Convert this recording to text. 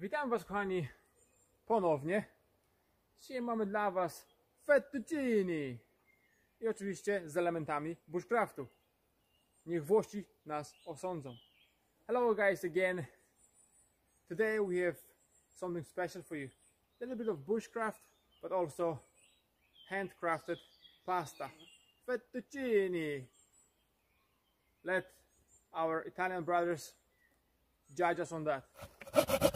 Witam Was, kochani, ponownie. Dzisiaj mamy dla Was fettuccini i oczywiście z elementami bushcraftu. Niech Włosi nas osądzą. Hello guys again. Today we have something special for you. A little bit of bushcraft, but also handcrafted pasta. Fettuccini. Let our Italian brothers judge us on that.